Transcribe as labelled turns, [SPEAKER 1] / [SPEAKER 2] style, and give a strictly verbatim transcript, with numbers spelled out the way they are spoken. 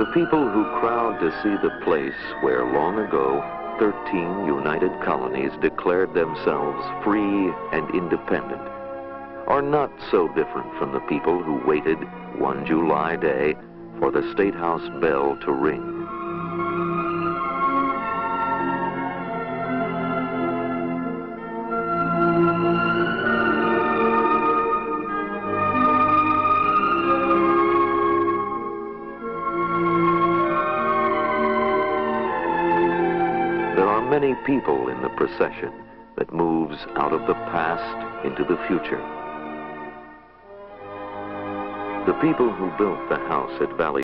[SPEAKER 1] The people who crowd to see the place where long ago thirteen united colonies declared themselves free and independent are not so different from the people who waited one July day for the State House bell to ring. There are many people in the procession that moves out of the past into the future. The people who built the house at Valley